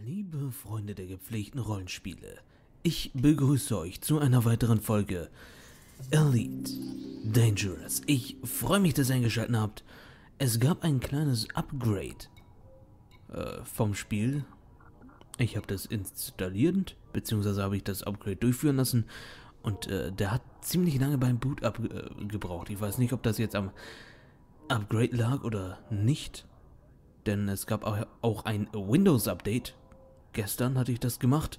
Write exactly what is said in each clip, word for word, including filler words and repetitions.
Liebe Freunde der gepflegten Rollenspiele, ich begrüße euch zu einer weiteren Folge Elite Dangerous. Ich freue mich, dass ihr eingeschaltet habt. Es gab ein kleines Upgrade äh, vom Spiel. Ich habe das installiert, beziehungsweise habe ich das Upgrade durchführen lassen und äh, der hat ziemlich lange beim Boot up, äh, gebraucht. Ich weiß nicht, ob das jetzt am Upgrade lag oder nicht, denn es gab auch, auch ein Windows-Update. Gestern hatte ich das gemacht.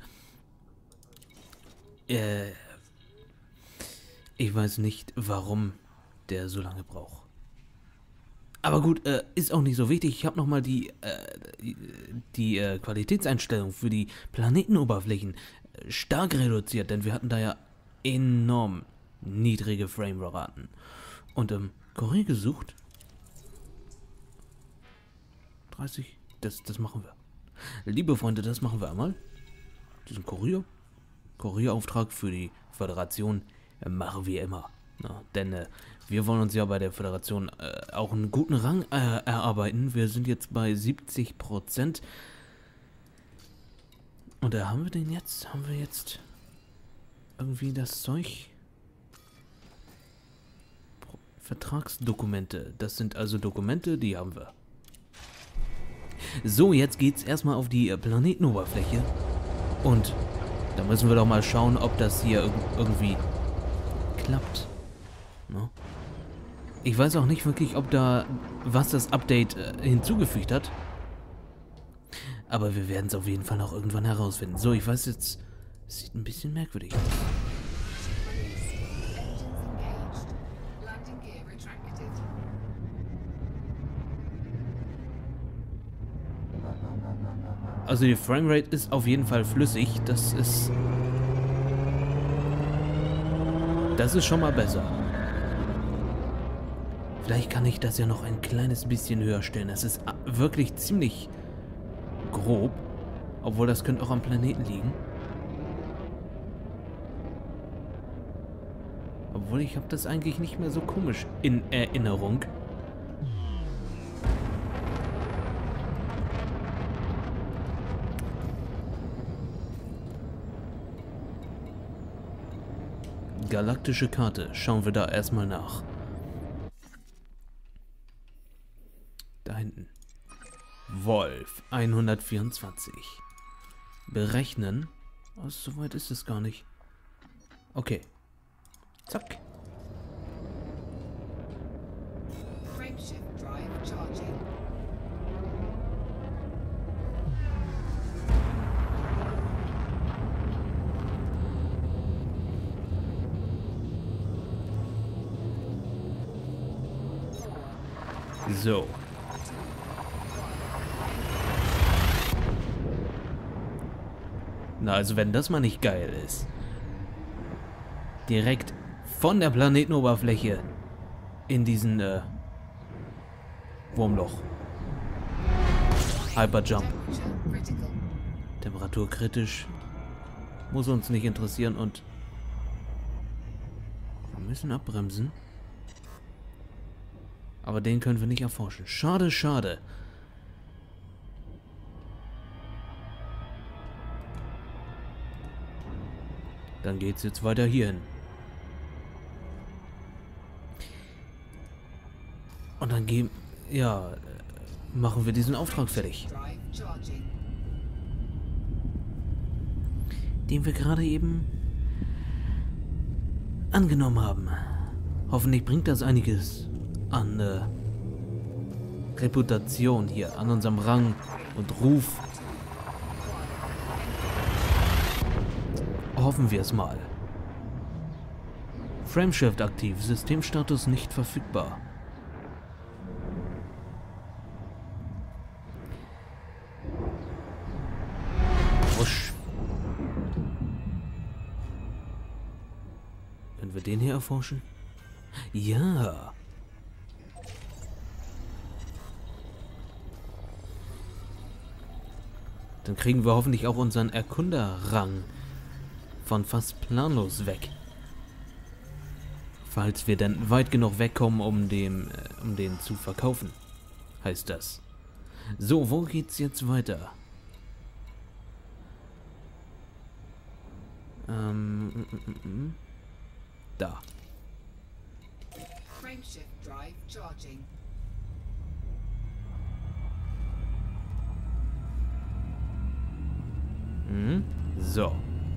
Äh, ich weiß nicht, warum der so lange braucht. Aber gut, äh, ist auch nicht so wichtig. Ich habe nochmal die, äh, die äh, Qualitätseinstellung für die Planetenoberflächen äh, stark reduziert, denn wir hatten da ja enorm niedrige Framerate-Raten. Und ähm, Kurier gesucht. dreißig, das, das machen wir. Liebe Freunde, das machen wir einmal. Diesen Kurier. Kurierauftrag für die Föderation äh, machen wir immer. Na, denn äh, wir wollen uns ja bei der Föderation äh, auch einen guten Rang äh, erarbeiten. Wir sind jetzt bei siebzig Prozent. Und da haben wir den jetzt? Haben wir jetzt irgendwie das Zeug? Vertragsdokumente. Das sind also Dokumente, die haben wir. So, jetzt geht's erstmal auf die Planetenoberfläche. Und da müssen wir doch mal schauen, ob das hier irg irgendwie klappt. No? Ich weiß auch nicht wirklich, ob da was das Update äh, hinzugefügt hat. Aber wir werden es auf jeden Fall noch irgendwann herausfinden. So, ich weiß jetzt, es sieht ein bisschen merkwürdig aus. Also die Framerate ist auf jeden Fall flüssig. Das ist... Das ist schon mal besser. Vielleicht kann ich das ja noch ein kleines bisschen höher stellen. Das ist wirklich ziemlich grob. Obwohl, das könnte auch am Planeten liegen. Obwohl, ich habe das eigentlich nicht mehr so komisch in Erinnerung. Galaktische Karte. Schauen wir da erstmal nach. Da hinten. Wolf hundertvierundzwanzig. Berechnen. Oh, so weit ist es gar nicht. Okay. Zack. So. Na, also wenn das mal nicht geil ist. Direkt von der Planetenoberfläche in diesen äh, Wurmloch. Hyperjump. Temperatur kritisch. Muss uns nicht interessieren und wir müssen abbremsen. Aber den können wir nicht erforschen. Schade, schade. Dann geht's jetzt weiter hierhin. Und dann geben... Ja, machen wir diesen Auftrag fertig. Den wir gerade eben angenommen haben. Hoffentlich bringt das einiges an äh, Reputation hier, an unserem Rang und Ruf. Hoffen wir es mal. Frameshift aktiv, Systemstatus nicht verfügbar. Wusch. Können wir den hier erforschen? Ja. Dann kriegen wir hoffentlich auch unseren Erkunderrang von fast planlos weg. Falls wir dann weit genug wegkommen, um, dem, um den zu verkaufen, heißt das. So, wo geht's jetzt weiter? Ähm, mm, mm, mm. Da. Frameshift drive charging. Mhm. So.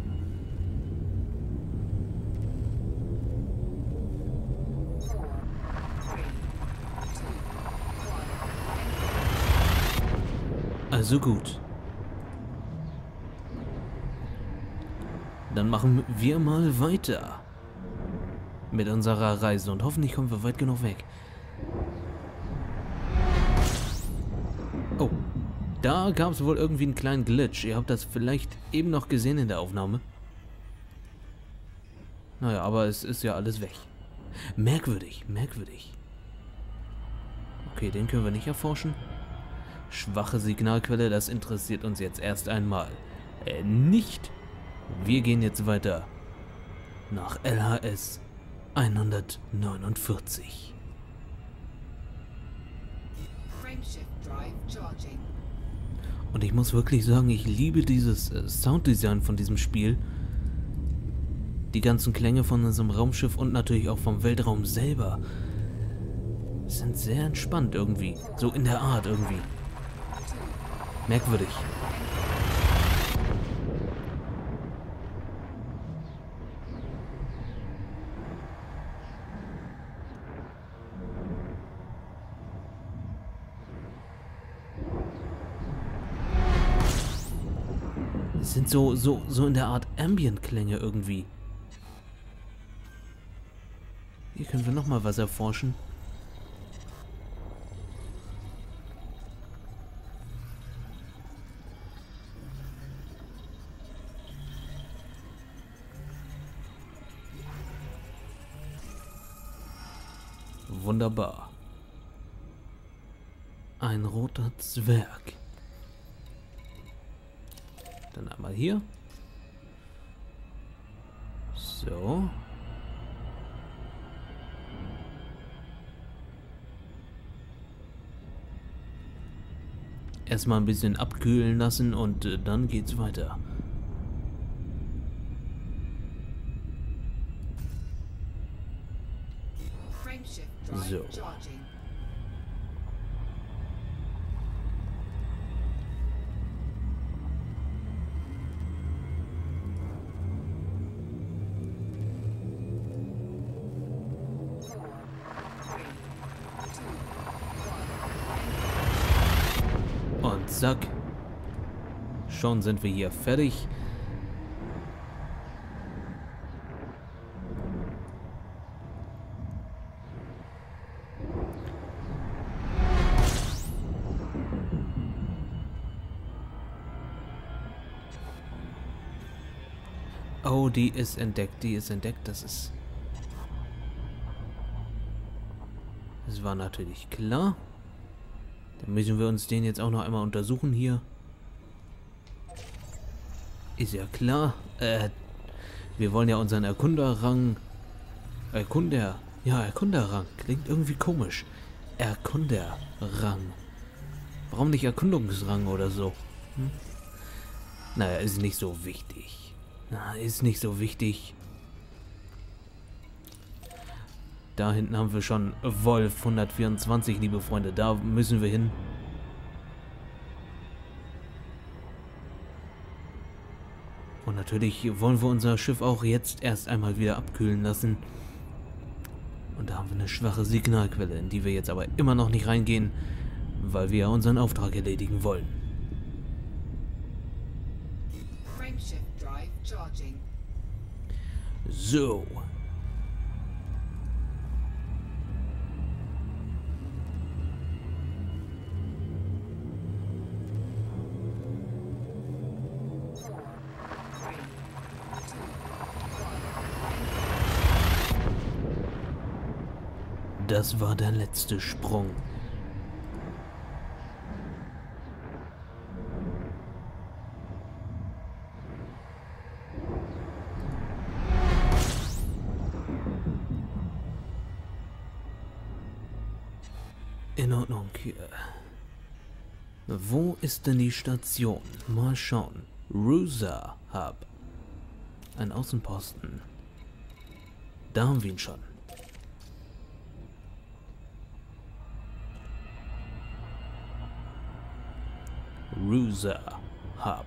Also gut. Dann machen wir mal weiter mit unserer Reise und hoffentlich kommen wir weit genug weg. Oh, da gab es wohl irgendwie einen kleinen Glitch. Ihr habt das vielleicht eben noch gesehen in der Aufnahme. Naja, aber es ist ja alles weg. Merkwürdig, merkwürdig. Okay, den können wir nicht erforschen. Schwache Signalquelle, das interessiert uns jetzt erst einmal äh, nicht. Wir gehen jetzt weiter nach L H S hundertneunundvierzig. Frameshift drive charging. Und ich muss wirklich sagen, ich liebe dieses äh, Sounddesign von diesem Spiel. Die ganzen Klänge von unserem Raumschiff und natürlich auch vom Weltraum selber sind sehr entspannt irgendwie. So in der Art irgendwie. Merkwürdig. Es sind so, so, so in der Art Ambient-Klänge irgendwie. Hier können wir nochmal was erforschen. Wunderbar. Ein roter Zwerg. Dann einmal hier. So. Erstmal ein bisschen abkühlen lassen und äh, dann geht's weiter. Frameshift drive So. charging. Und zack. Schon sind wir hier fertig. Oh, die ist entdeckt, die ist entdeckt, das ist... Das war natürlich klar. Dann müssen wir uns den jetzt auch noch einmal untersuchen hier. Ist ja klar. Äh, wir wollen ja unseren Erkunderrang... Erkunder... Ja, Erkunderrang. Klingt irgendwie komisch. Erkunderrang. Warum nicht Erkundungsrang oder so? Hm? Naja, ist nicht so wichtig. Na, ist nicht so wichtig. Da hinten haben wir schon Wolf hundertvierundzwanzig, liebe Freunde. Da müssen wir hin. Und natürlich wollen wir unser Schiff auch jetzt erst einmal wieder abkühlen lassen. Und da haben wir eine schwache Signalquelle, in die wir jetzt aber immer noch nicht reingehen, weil wir ja unseren Auftrag erledigen wollen. Frameshift drive charging. So. Das war der letzte Sprung. In Ordnung. Wo ist denn die Station? Mal schauen. Rusa Hub. Ein Außenposten. Da haben wir ihn schon. Rusa Hub.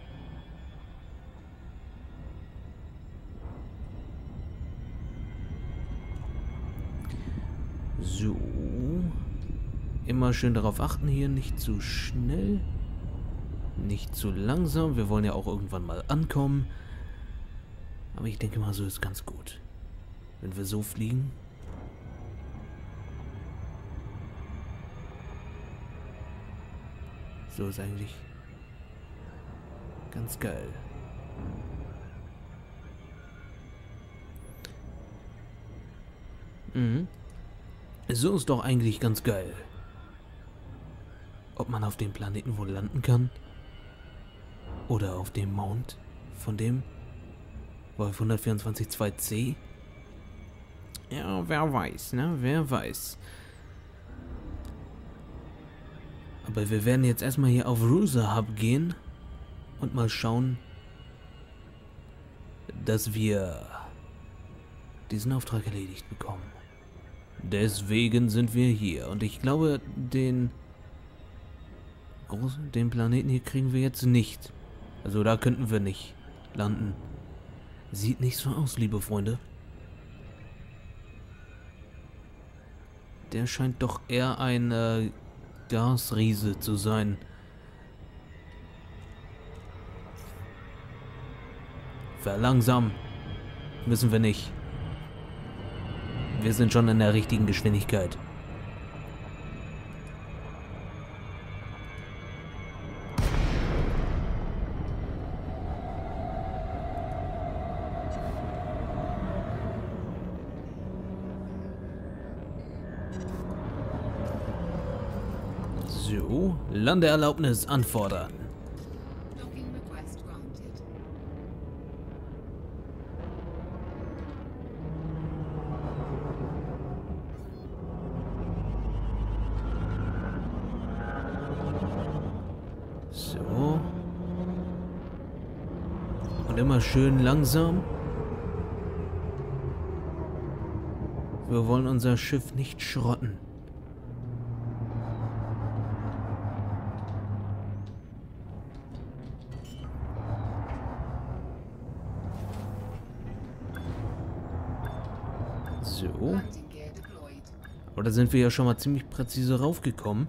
So. Immer schön darauf achten hier, nicht zu schnell, nicht zu langsam. Wir wollen ja auch irgendwann mal ankommen. Aber ich denke mal, so ist ganz gut. Wenn wir so fliegen. So ist eigentlich ganz geil. Mhm. So ist doch eigentlich ganz geil. Ob man auf dem Planeten wohl landen kann? Oder auf dem Mond von dem Wolf hundertvierundzwanzig zwei C? Ja, wer weiß, ne? Wer weiß. Aber wir werden jetzt erstmal hier auf Rusa Hub gehen und mal schauen, dass wir diesen Auftrag erledigt bekommen. Deswegen sind wir hier. Und ich glaube, den großen, den Planeten hier kriegen wir jetzt nicht. Also da könnten wir nicht landen. Sieht nicht so aus, liebe Freunde. Der scheint doch eher ein äh, Gasriese zu sein. Verlangsamen müssen wir nicht. Wir sind schon in der richtigen Geschwindigkeit. So, Landeerlaubnis anfordern. Docking request granted. So. Und immer schön langsam. Wir wollen unser Schiff nicht schrotten. So. Landing gear deployed. Aber da sind wir ja schon mal ziemlich präzise raufgekommen.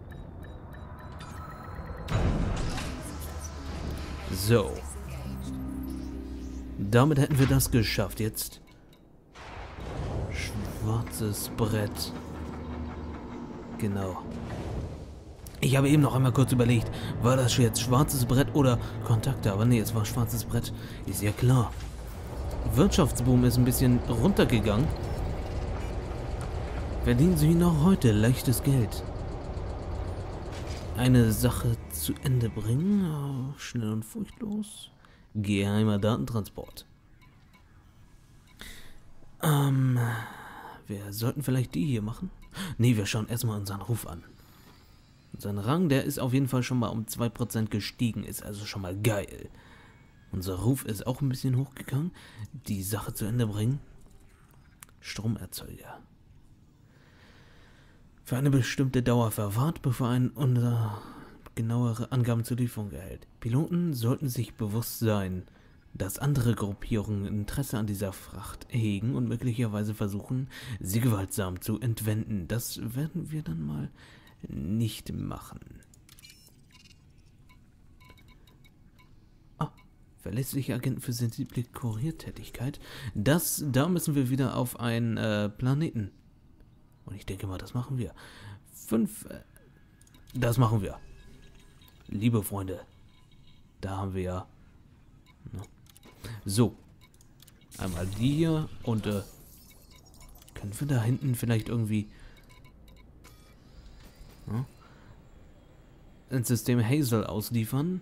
So. Disengaged. Damit hätten wir das geschafft. Jetzt schwarzes Brett. Genau. Ich habe eben noch einmal kurz überlegt, war das jetzt schwarzes Brett oder Kontakte? Aber nee, es war schwarzes Brett. Ist ja klar. Wirtschaftsboom ist ein bisschen runtergegangen. Verdienen Sie noch heute leichtes Geld. Eine Sache zu Ende bringen. Schnell und furchtlos. Geheimer Datentransport. Ähm, wir sollten vielleicht die hier machen. Nee, wir schauen erstmal unseren Ruf an. Sein Rang, der ist auf jeden Fall schon mal um zwei Prozent gestiegen. Ist also schon mal geil. Unser Ruf ist auch ein bisschen hochgegangen. Die Sache zu Ende bringen. Stromerzeuger. Für eine bestimmte Dauer verwahrt, bevor ein unser genauere Angaben zur Lieferung erhält. Piloten sollten sich bewusst sein, dass andere Gruppierungen Interesse an dieser Fracht hegen und möglicherweise versuchen, sie gewaltsam zu entwenden. Das werden wir dann mal nicht machen. Ah, verlässliche Agenten für sensible Kuriertätigkeit. Das, da müssen wir wieder auf einen äh, Planeten. Und ich denke mal, das machen wir. Fünf. Äh, das machen wir. Liebe Freunde. Da haben wir ja. Ne? So. Einmal die hier. Und äh, können wir da hinten vielleicht irgendwie. Ne? Ins System Hazel ausliefern.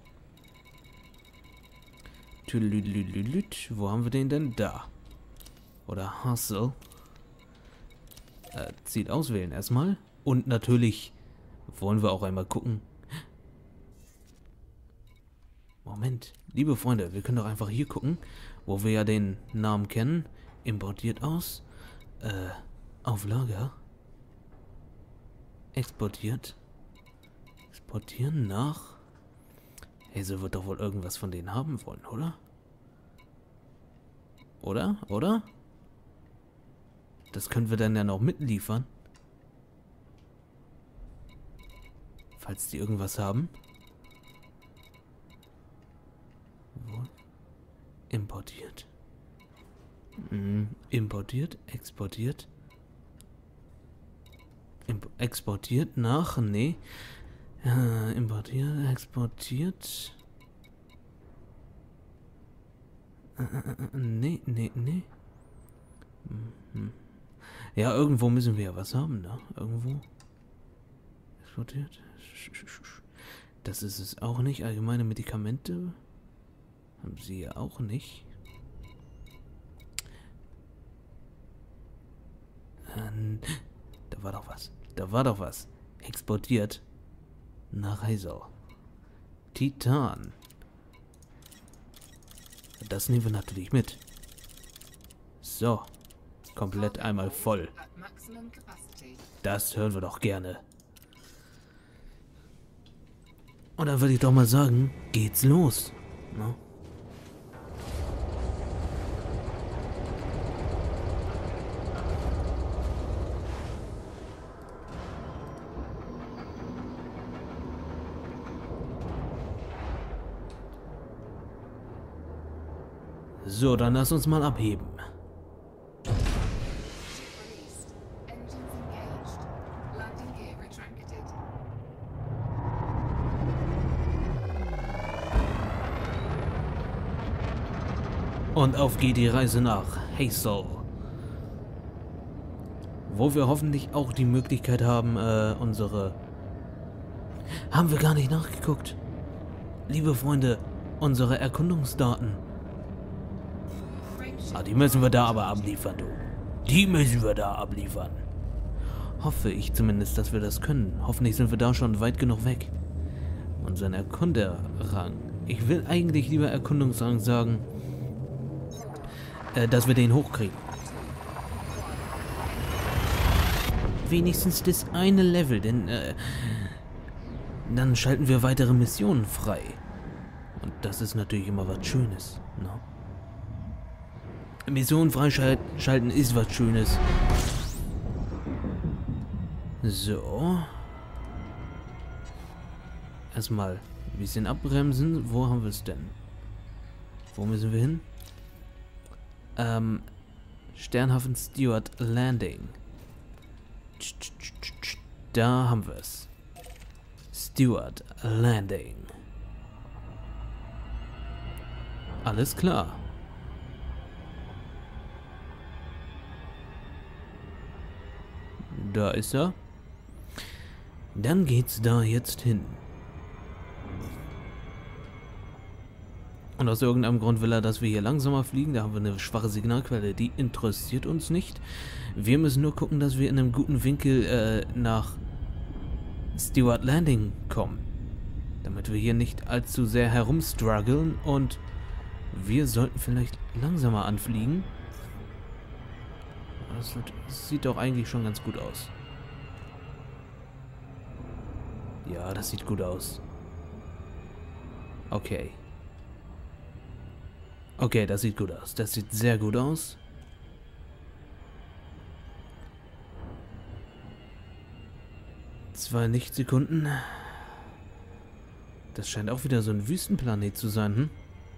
Tüdelüdelüdelüt. Wo haben wir den denn? Da. Oder Hazel. Äh, Ziel auswählen erstmal. Und natürlich wollen wir auch einmal gucken. Moment. Liebe Freunde, wir können doch einfach hier gucken, wo wir ja den Namen kennen. Importiert aus. Äh, auf Lager. Exportiert. Exportieren nach. Hazel wird doch wohl irgendwas von denen haben wollen, oder? Oder? Oder? Das können wir dann ja noch mitliefern. Falls die irgendwas haben. Wo? Importiert. Hm, importiert, exportiert. Imp exportiert nach, nee. Äh, importiert, exportiert. Äh, äh, nee, nee, nee. Mhm. Ja, irgendwo müssen wir ja was haben, ne? Irgendwo. Exportiert. Das ist es auch nicht. Allgemeine Medikamente haben sie ja auch nicht. Ähm, da war doch was. Da war doch was. Exportiert nach Hazel. Titan. Das nehmen wir natürlich mit. So. Komplett einmal voll. At maximum capacity. Das hören wir doch gerne. Und dann würde ich doch mal sagen, geht's los. Ne? So, dann lass uns mal abheben. Released. Engines engaged. Landing gear retracted. Und auf geht die Reise nach Hazel. Wo wir hoffentlich auch die Möglichkeit haben, äh, unsere... Haben wir gar nicht nachgeguckt. Liebe Freunde, unsere Erkundungsdaten. Ah, die müssen wir da aber abliefern, du. Die müssen wir da abliefern. Hoffe ich zumindest, dass wir das können. Hoffentlich sind wir da schon weit genug weg. Unseren Erkunderrang. Ich will eigentlich lieber Erkundungsrang sagen, äh, dass wir den hochkriegen. Wenigstens das eine Level, denn äh, dann schalten wir weitere Missionen frei. Und das ist natürlich immer was Schönes, ne? Mission freischalten ist was Schönes. So. Erstmal ein bisschen abbremsen. Wo haben wir es denn? Wo müssen wir hin? Ähm, Sternhafen Stewart Landing. Da haben wir es. Stewart Landing. Alles klar. Da ist er. Dann geht's da jetzt hin. Und aus irgendeinem Grund will er, dass wir hier langsamer fliegen. Da haben wir eine schwache Signalquelle, die interessiert uns nicht. Wir müssen nur gucken, dass wir in einem guten Winkel äh, nach Stewart Landing kommen. Damit wir hier nicht allzu sehr herumstruggeln. Und wir sollten vielleicht langsamer anfliegen. Das, wird, das sieht doch eigentlich schon ganz gut aus. Ja, das sieht gut aus. Okay. Okay, das sieht gut aus. Das sieht sehr gut aus. Zwei Lichtsekunden. Das scheint auch wieder so ein Wüstenplanet zu sein, hm?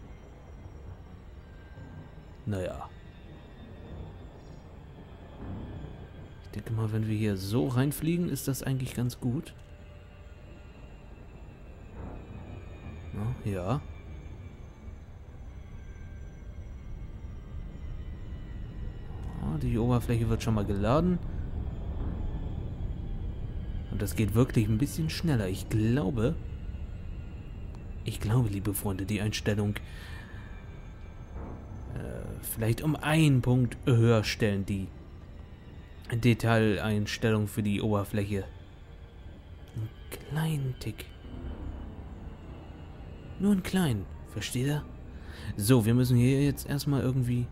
Naja. Ich denke mal, wenn wir hier so reinfliegen, ist das eigentlich ganz gut. Na, ja. Oh, die Oberfläche wird schon mal geladen. Und das geht wirklich ein bisschen schneller. Ich glaube... Ich glaube, liebe Freunde, die Einstellung... Äh, vielleicht um einen Punkt höher stellen, die... Detaileinstellung für die Oberfläche. Einen kleinen Tick. Nur einen kleinen. Versteht ihr? So, wir müssen hier jetzt erstmal irgendwie...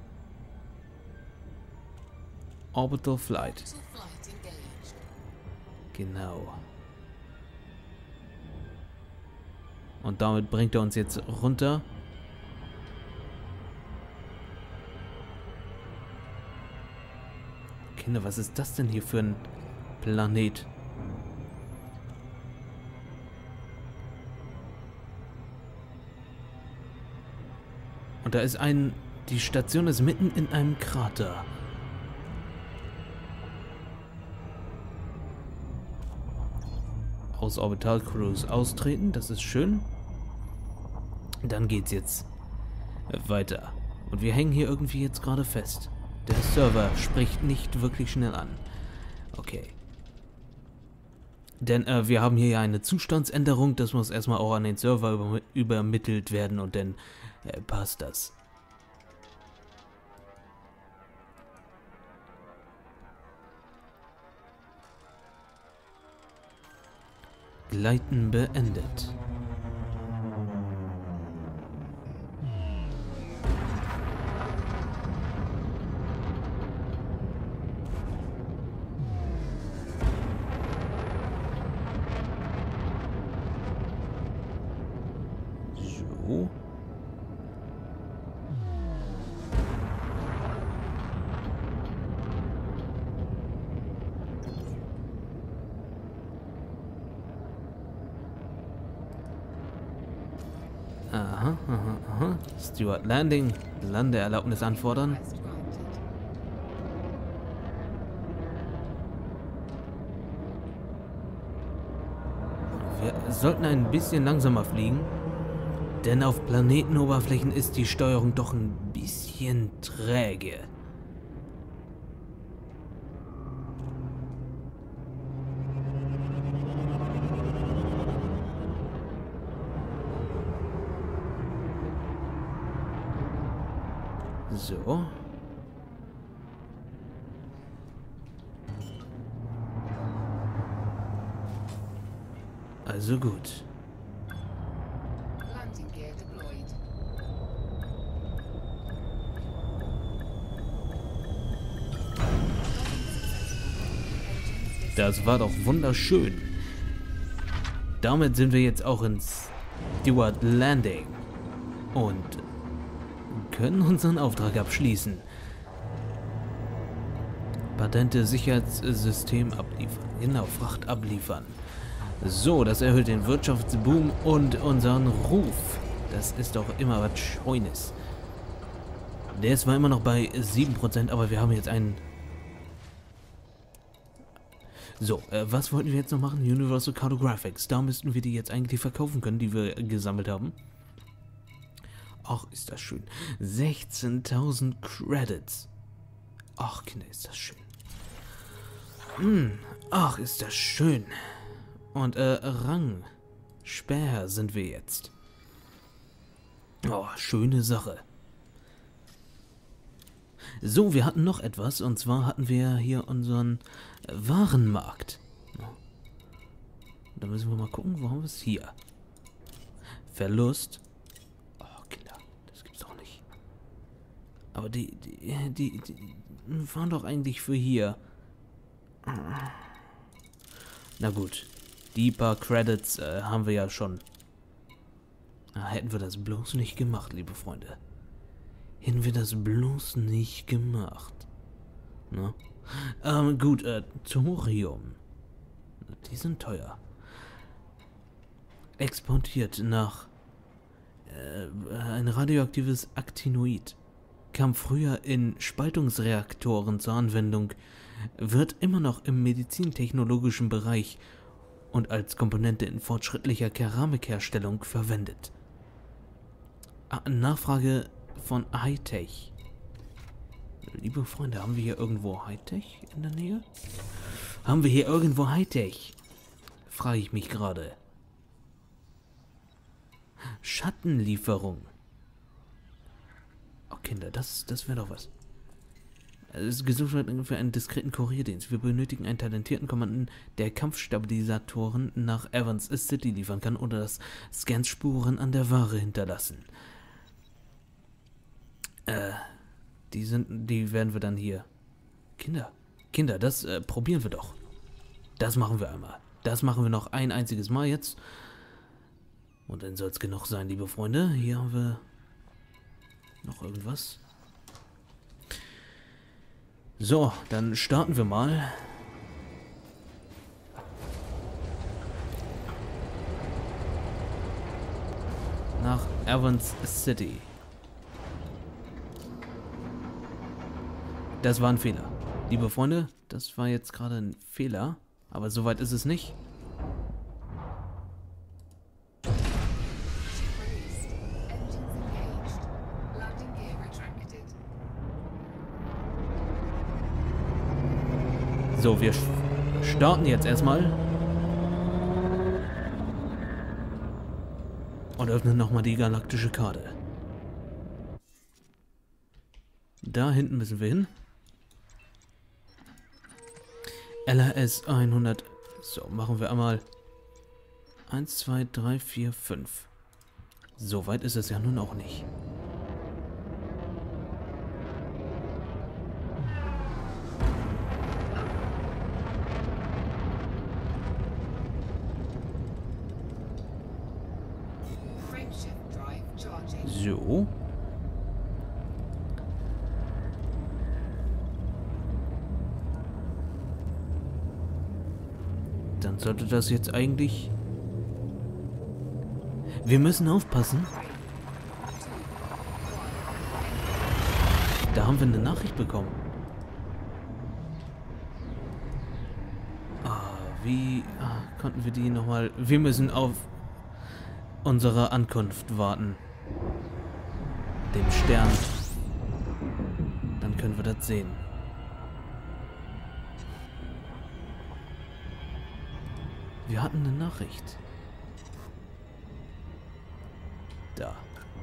Orbital Flight. Orbital flight engaged. Genau. Und damit bringt er uns jetzt runter. Kinder, was ist das denn hier für ein Planet? Und da ist ein... Die Station ist mitten in einem Krater. Aus Orbital Cruise austreten, das ist schön. Dann geht's jetzt weiter. Und wir hängen hier irgendwie jetzt gerade fest. Der Server spricht nicht wirklich schnell an. Okay. Denn äh, wir haben hier ja eine Zustandsänderung. Das muss erstmal auch an den Server über übermittelt werden und dann äh, passt das. Gleiten beendet. So. Aha, aha, aha. Steward Landing. Landeerlaubnis anfordern. Request granted. Wir sollten ein bisschen langsamer fliegen. Denn auf Planetenoberflächen ist die Steuerung doch ein bisschen träge. So. Also gut. Landing gear deployed. Das war doch wunderschön. Damit sind wir jetzt auch ins Steward Landing und können unseren Auftrag abschließen. Patente Sicherheitssystem abliefern. Genau, Fracht abliefern. So, das erhöht den Wirtschaftsboom und unseren Ruf. Das ist doch immer was Schönes. Der ist zwar immer noch bei sieben Prozent, aber wir haben jetzt einen... So, äh, was wollten wir jetzt noch machen? Universal Cartographics. Da müssten wir die jetzt eigentlich verkaufen können, die wir gesammelt haben. Ach, ist das schön. sechzehntausend Credits. Ach, Kinder, ist das schön. Hm, ach, ist das schön. Und, äh, Rang. Späher sind wir jetzt. Oh, schöne Sache. So, wir hatten noch etwas. Und zwar hatten wir hier unseren Warenmarkt. Da müssen wir mal gucken, wo haben wir es hier? Verlust. Oh, Kinder, das gibt's doch nicht. Aber die, die, die, die waren doch eigentlich für hier. Na gut. Die paar Credits äh, haben wir ja schon. Na, hätten wir das bloß nicht gemacht, liebe Freunde. Hätten wir das bloß nicht gemacht. Na? Ähm, gut, äh, Thorium. Die sind teuer. Exportiert nach äh, ein radioaktives Actinoid. Kam früher in Spaltungsreaktoren zur Anwendung, wird immer noch im medizintechnologischen Bereich und als Komponente in fortschrittlicher Keramikherstellung verwendet. Ah, Nachfrage von Hightech. Liebe Freunde, haben wir hier irgendwo Hightech in der Nähe? Haben wir hier irgendwo Hightech? Frage ich mich gerade. Schattenlieferung. Oh Kinder, das, das wäre doch was. Es ist gesucht wird für einen diskreten Kurierdienst. Wir benötigen einen talentierten Kommandanten, der Kampfstabilisatoren nach Evans City liefern kann oder das Scanspuren an der Ware hinterlassen. Äh, die sind, die werden wir dann hier. Kinder, Kinder, das äh, probieren wir doch. Das machen wir einmal. Das machen wir noch ein einziges Mal jetzt. Und dann soll es genug sein, liebe Freunde. Hier haben wir noch irgendwas. So, dann starten wir mal. Nach Evans City. Das war ein Fehler. Liebe Freunde, das war jetzt gerade ein Fehler. Aber soweit ist es nicht. So, wir starten jetzt erstmal. Und öffnen nochmal die galaktische Karte. Da hinten müssen wir hin. L R S hundert. So, machen wir einmal eins, zwei, drei, vier, fünf. So weit ist es ja nun auch nicht. So. Dann sollte das jetzt eigentlich... Wir müssen aufpassen. Da haben wir eine Nachricht bekommen. Ah, wie ah, konnten wir die nochmal... Wir müssen auf unsere Ankunft warten. Dem Stern. Dann können wir das sehen. Wir hatten eine Nachricht. Da.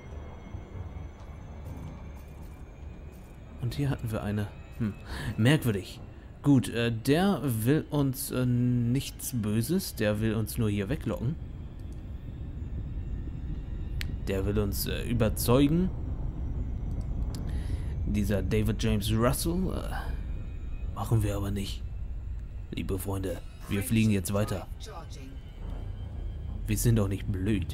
Und hier hatten wir eine. Hm. Merkwürdig. Gut, äh, der will uns äh, nichts Böses. Der will uns nur hier weglocken. Der will uns äh, überzeugen. Dieser David James Russell. Äh, machen wir aber nicht. Liebe Freunde, wir fliegen jetzt weiter. Wir sind doch nicht blöd.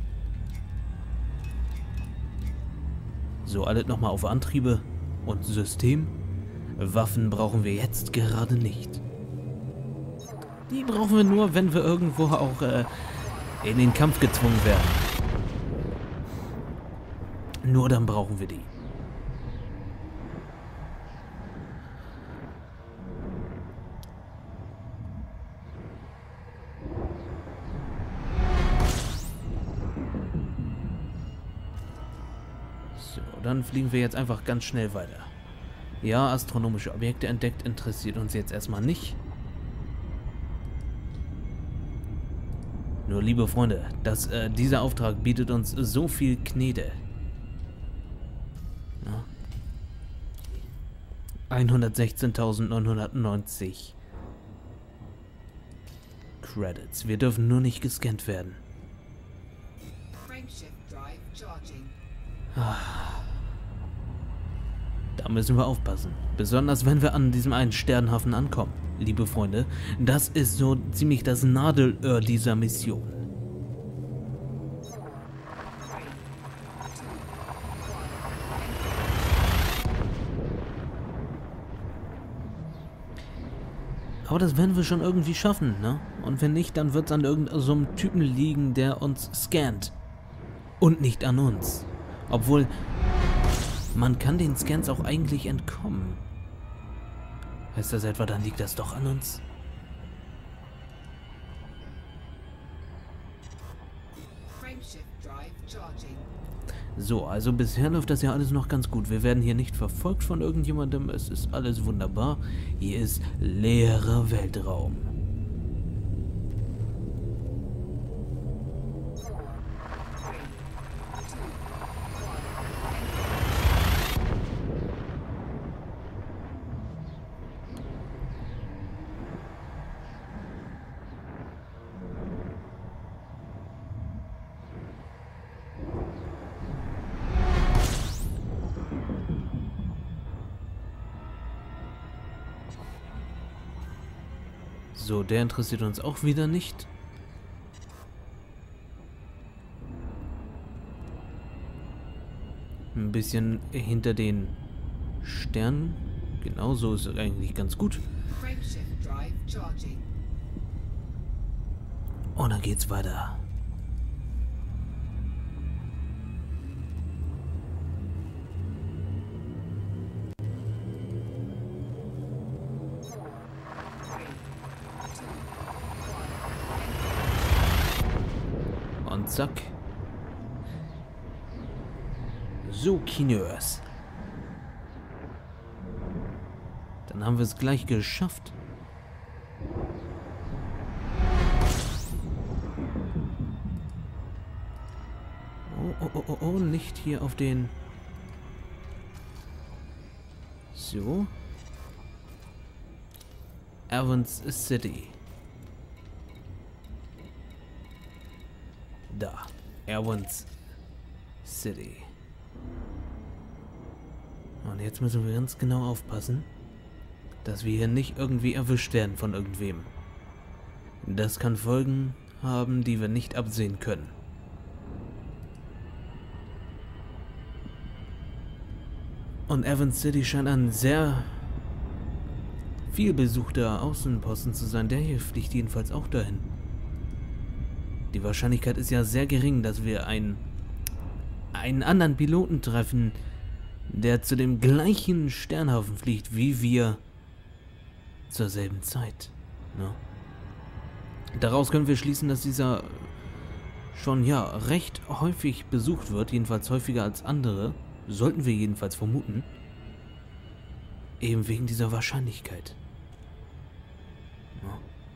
So, alles nochmal auf Antriebe und System. Waffen brauchen wir jetzt gerade nicht. Die brauchen wir nur, wenn wir irgendwo auch äh, in den Kampf gezwungen werden. Nur dann brauchen wir die. So, dann fliegen wir jetzt einfach ganz schnell weiter. Ja, astronomische Objekte entdeckt, interessiert uns jetzt erstmal nicht. Nur, liebe Freunde, das, äh, dieser Auftrag bietet uns so viel Knete. Ja. hundertsechzehntausendneunhundertneunzig Credits. Wir dürfen nur nicht gescannt werden. Da müssen wir aufpassen. Besonders wenn wir an diesem einen Sternhafen ankommen. Liebe Freunde, das ist so ziemlich das Nadelöhr dieser Mission. Aber das werden wir schon irgendwie schaffen, ne? Und wenn nicht, dann wird es an irgendeinem so einem Typen liegen, der uns scannt. Und nicht an uns. Obwohl, man kann den Scans auch eigentlich entkommen. Heißt das etwa, dann liegt das doch an uns? So, also bisher läuft das ja alles noch ganz gut. Wir werden hier nicht verfolgt von irgendjemandem. Es ist alles wunderbar. Hier ist leerer Weltraum. So, der interessiert uns auch wieder nicht. Ein bisschen hinter den Sternen. Genau, so ist es eigentlich ganz gut. Frameshift drive charging. Und dann geht's weiter. Und zack. So, Kineurs. Dann haben wir es gleich geschafft. Oh, oh, oh, oh, oh, nicht hier auf den... So. Evans City. Da. Evans City. Und jetzt müssen wir ganz genau aufpassen, dass wir hier nicht irgendwie erwischt werden von irgendwem. Das kann Folgen haben, die wir nicht absehen können. Und Evans City scheint ein sehr viel besuchter Außenposten zu sein. Der hier fliegt jedenfalls auch dahin. Die Wahrscheinlichkeit ist ja sehr gering, dass wir einen, einen anderen Piloten treffen, der zu dem gleichen Sternhaufen fliegt, wie wir zur selben Zeit. Ne? Daraus können wir schließen, dass dieser schon ja recht häufig besucht wird, jedenfalls häufiger als andere, sollten wir jedenfalls vermuten, eben wegen dieser Wahrscheinlichkeit. Ne?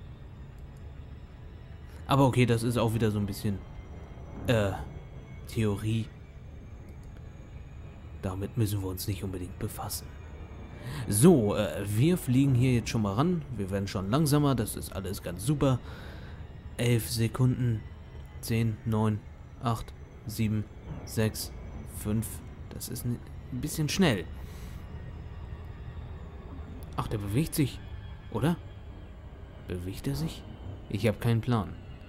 Aber okay, das ist auch wieder so ein bisschen äh, Theorie. Damit müssen wir uns nicht unbedingt befassen. So, äh, wir fliegen hier jetzt schon mal ran. Wir werden schon langsamer, das ist alles ganz super. elf Sekunden. zehn, neun, acht, sieben, sechs, fünf. Das ist ein bisschen schnell. Ach, der bewegt sich, oder? Bewegt er sich? Ich habe keinen Plan.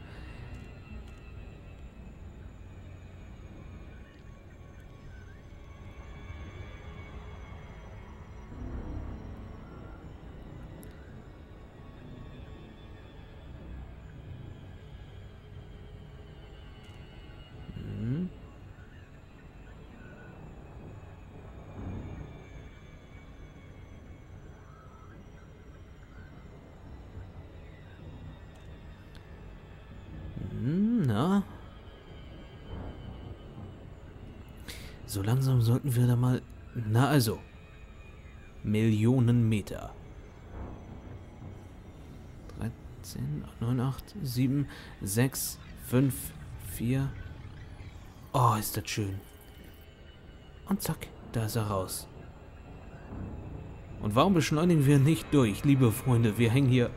Na? So langsam sollten wir da mal... Na also. Millionen Meter. dreizehn, neun, acht, sieben, sechs, fünf, vier... Oh, ist das schön. Und zack, da ist er raus. Und warum beschleunigen wir nicht durch, liebe Freunde? Wir hängen hier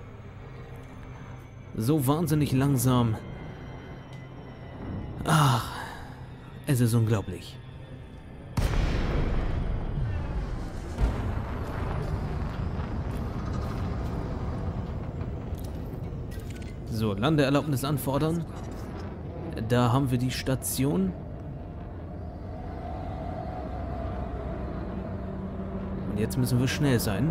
so wahnsinnig langsam. Ach, es ist unglaublich. So, Landeerlaubnis anfordern. Da haben wir die Station. Und jetzt müssen wir schnell sein.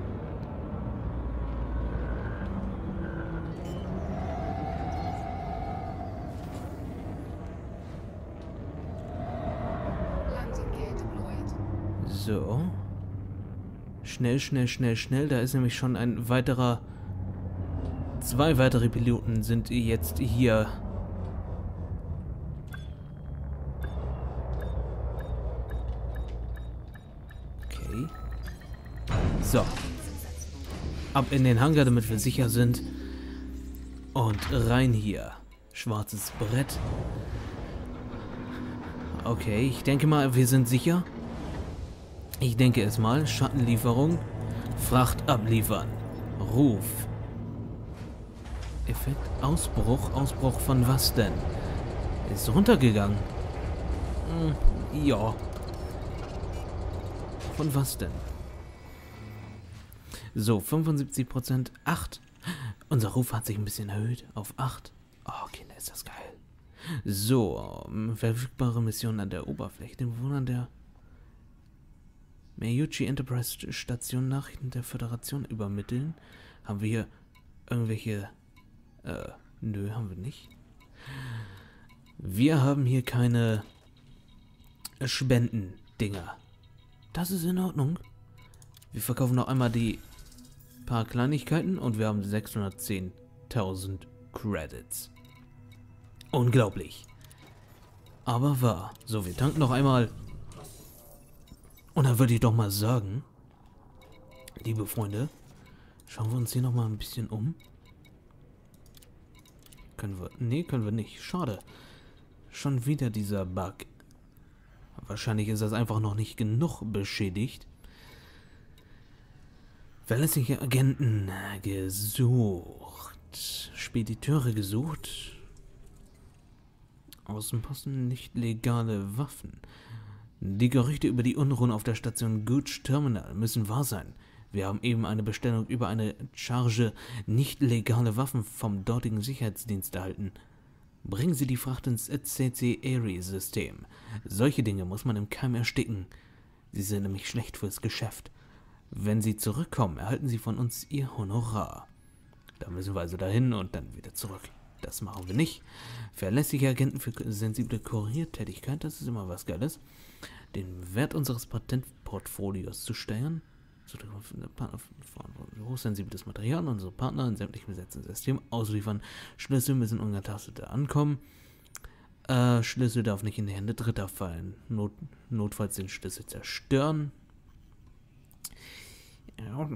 So. Schnell, schnell, schnell, schnell. Da ist nämlich schon ein weiterer... Zwei weitere Piloten sind jetzt hier. Okay. So. Ab in den Hangar, damit wir sicher sind. Und rein hier. Schwarzes Brett. Okay, ich denke mal, wir sind sicher. Ich denke es mal. Schattenlieferung. Fracht abliefern. Ruf. Effekt Ausbruch. Ausbruch von was denn? Ist runtergegangen. Hm, ja. Von was denn? So, fünfundsiebzig Prozent. acht. Unser Ruf hat sich ein bisschen erhöht auf acht. Oh, Kinder, ist das geil. So, verfügbare Missionen an der Oberfläche. Den Bewohnern der Meiuchi Enterprise Station Nachrichten der Föderation übermitteln. Haben wir hier irgendwelche... Äh, nö, haben wir nicht. Wir haben hier keine Spendendinger. Das ist in Ordnung. Wir verkaufen noch einmal die paar Kleinigkeiten und wir haben sechshundertzehntausend Credits. Unglaublich. Aber wahr. So, wir tanken noch einmal. Und dann würde ich doch mal sagen, liebe Freunde, schauen wir uns hier noch mal ein bisschen um. Können wir... Nee, können wir nicht. Schade. Schon wieder dieser Bug. Wahrscheinlich ist das einfach noch nicht genug beschädigt. Verlässliche Agenten gesucht. Spediteure gesucht. Außenposten nicht legale Waffen. Die Gerüchte über die Unruhen auf der Station Gooch Terminal müssen wahr sein. Wir haben eben eine Bestellung über eine Charge nicht legale Waffen vom dortigen Sicherheitsdienst erhalten. Bringen Sie die Fracht ins C C-Aerie-System. Solche Dinge muss man im Keim ersticken. Sie sind nämlich schlecht fürs Geschäft. Wenn Sie zurückkommen, erhalten Sie von uns Ihr Honorar. Da müssen wir also dahin und dann wieder zurück. Das machen wir nicht. Verlässliche Agenten für sensible Kuriertätigkeit, das ist immer was Geiles. Den Wert unseres Patentportfolios zu steuern. Hochsensibles Material, unsere Partner in sämtlichen besetzten Systemen ausliefern. Schlüssel müssen ungetastete ankommen. Äh, Schlüssel darf nicht in die Hände Dritter fallen. Not, notfalls den Schlüssel zerstören. Ja.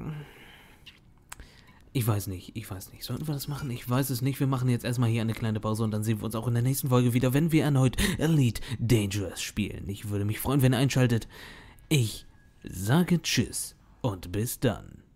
Ich weiß nicht, ich weiß nicht. Sollten wir das machen? Ich weiß es nicht. Wir machen jetzt erstmal hier eine kleine Pause und dann sehen wir uns auch in der nächsten Folge wieder, wenn wir erneut Elite Dangerous spielen. Ich würde mich freuen, wenn ihr einschaltet. Ich sage Tschüss und bis dann.